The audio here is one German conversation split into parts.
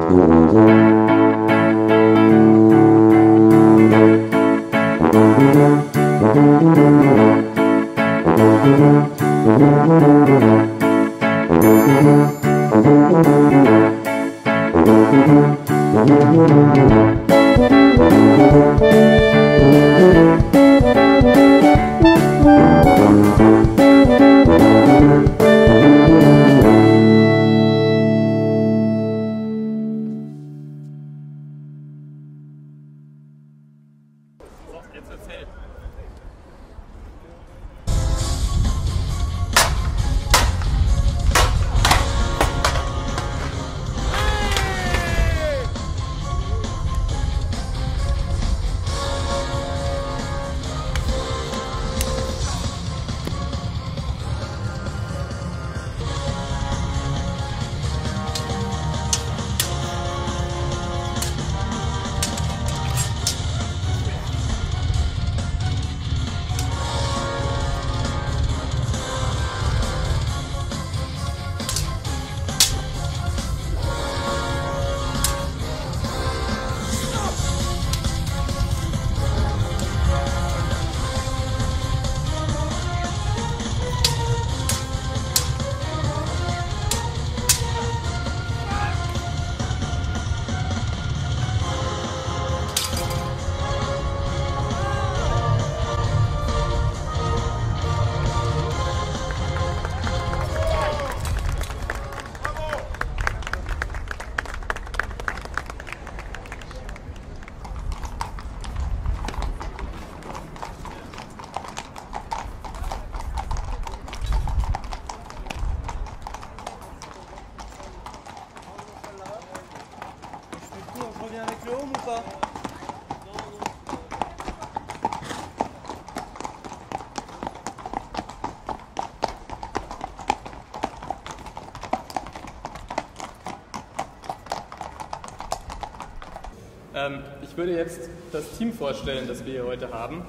Ich würde jetzt das Team vorstellen, das wir hier heute haben.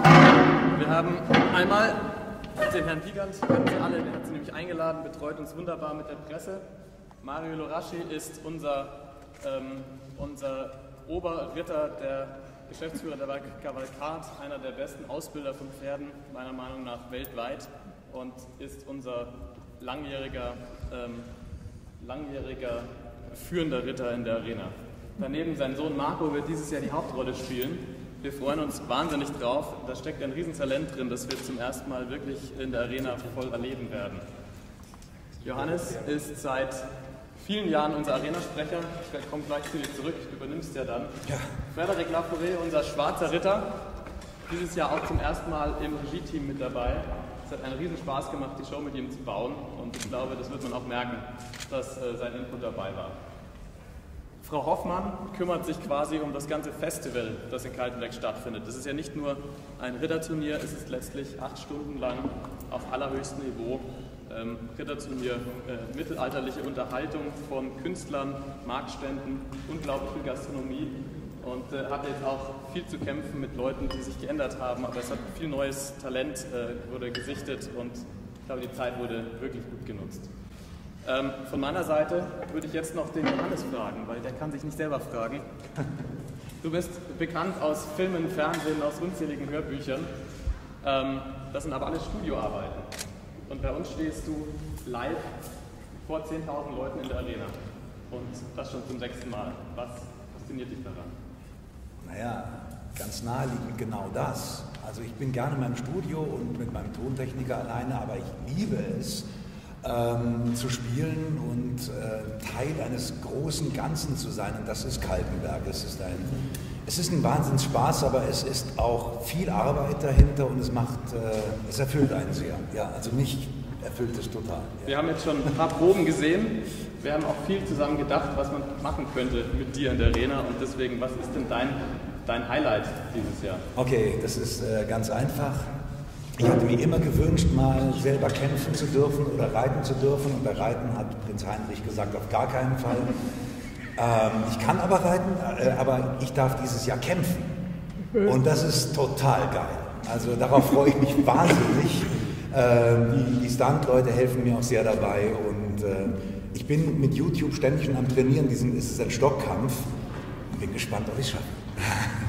Wir haben einmal den Herrn Wiegand, kennen Sie alle, der hat Sie nämlich eingeladen, betreut uns wunderbar mit der Presse. Mario Loraschi ist unser Oberritter, der Geschäftsführer der Cavalcade, einer der besten Ausbilder von Pferden, meiner Meinung nach weltweit, und ist unser langjähriger führender Ritter in der Arena. Daneben sein Sohn Marco wird dieses Jahr die Hauptrolle spielen. Wir freuen uns wahnsinnig drauf. Da steckt ein Riesentalent drin, das wir zum ersten Mal wirklich in der Arena voll erleben werden. Johannes ist seit vielen Jahren unser Arenasprecher. Ich komme gleich zu dir zurück, du übernimmst ja dann. Ja. Frédéric Laforet, unser schwarzer Ritter, dieses Jahr auch zum ersten Mal im Regie-Team mit dabei. Es hat einen riesen Spaß gemacht, die Show mit ihm zu bauen, und ich glaube, das wird man auch merken, dass sein Input dabei war. Frau Hoffmann kümmert sich quasi um das ganze Festival, das in Kaltenberg stattfindet. Das ist ja nicht nur ein Ritterturnier, es ist letztlich 8 Stunden lang auf allerhöchstem Niveau. Ritterturnier, mittelalterliche Unterhaltung von Künstlern, Marktständen, unglaublich viel Gastronomie, und hat jetzt auch viel zu kämpfen mit Leuten, die sich geändert haben, aber es hat viel neues Talent, wurde gesichtet, und ich glaube, die Zeit wurde wirklich gut genutzt. Von meiner Seite würde ich jetzt noch den Johannes fragen, weil der kann sich nicht selber fragen. Du bist bekannt aus Filmen, Fernsehen, aus unzähligen Hörbüchern. Das sind aber alles Studioarbeiten. Und bei uns stehst du live vor 10.000 Leuten in der Arena. Und das schon zum 6. Mal. Was fasziniert dich daran? Naja, ganz naheliegend genau das. Also ich bin gerne in meinem Studio und mit meinem Tontechniker alleine, aber ich liebe es, zu spielen und Teil eines großen Ganzen zu sein, und das ist Kaltenberg. Es ist ein Wahnsinnsspaß, aber es ist auch viel Arbeit dahinter, und es erfüllt einen sehr. Ja, also mich erfüllt es total. Ja. Wir haben jetzt schon ein paar Proben gesehen. Wir haben auch viel zusammen gedacht, was man machen könnte mit dir in der Arena, und deswegen, was ist denn dein Highlight dieses Jahr? Okay, das ist ganz einfach. Ich hatte mir immer gewünscht, mal selber kämpfen zu dürfen oder reiten zu dürfen, und bei Reiten hat Prinz Heinrich gesagt, auf gar keinen Fall. Ich kann aber reiten, aber ich darf dieses Jahr kämpfen, und das ist total geil. Also darauf freue ich mich wahnsinnig. Die Stunt-Leute helfen mir auch sehr dabei, und ich bin mit YouTube ständig schon am Trainieren, es ist ein Stockkampf. Bin gespannt, ob ich es schaffe.